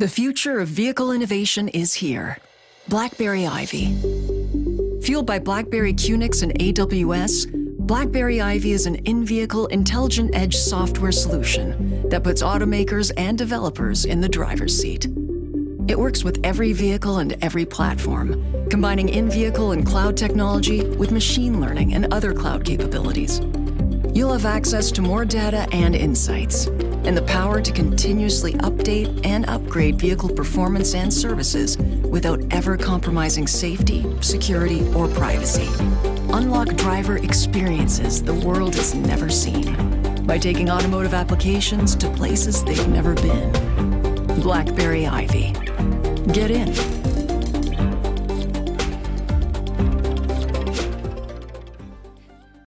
The future of vehicle innovation is here. BlackBerry Ivy. Fueled by BlackBerry QNX and AWS, BlackBerry Ivy is an in-vehicle intelligent edge software solution that puts automakers and developers in the driver's seat. It works with every vehicle and every platform, combining in-vehicle and cloud technology with machine learning and other cloud capabilities. You'll have access to more data and insights, and the power to continuously update and upgrade vehicle performance and services without ever compromising safety, security, or privacy. Unlock driver experiences the world has never seen by taking automotive applications to places they've never been. BlackBerry Ivy. Get in.